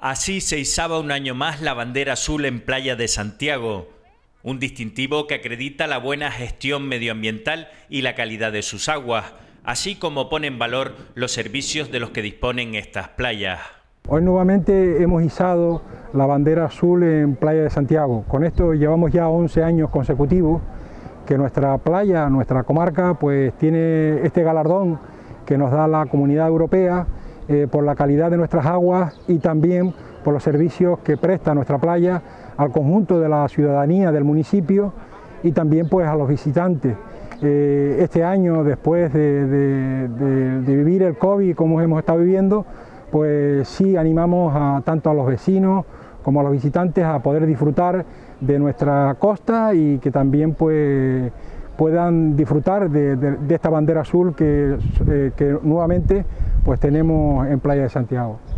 Así se izaba un año más la bandera azul en Playa de Santiago, un distintivo que acredita la buena gestión medioambiental y la calidad de sus aguas, así como pone en valor los servicios de los que disponen estas playas. Hoy nuevamente hemos izado la bandera azul en Playa de Santiago. Con esto llevamos ya 11 años consecutivos que nuestra playa, nuestra comarca, pues tiene este galardón que nos da la Comunidad Europea por la calidad de nuestras aguas y también por los servicios que presta nuestra playa al conjunto de la ciudadanía del municipio y también pues a los visitantes. Este año, después de vivir el COVID como hemos estado viviendo, pues sí animamos tanto a los vecinos como a los visitantes a poder disfrutar de nuestra costa y que también pues puedan disfrutar de esta bandera azul que nuevamente pues tenemos en Playa de Santiago.